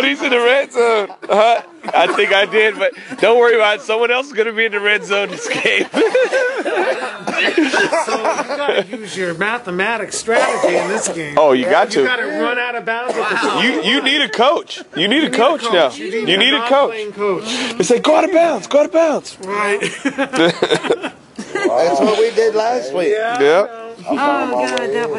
Cody's in the red zone. I think I did, but don't worry about it. Someone else is going to be in the red zone this game. So you got to use your mathematics strategy in this game. Oh, you got to. You got to run out of bounds. You need a coach. You need a coach now. You need a coach. They say, go out of bounds. Go out of bounds. Right. That's what we did last week. Yeah. Oh, God, that was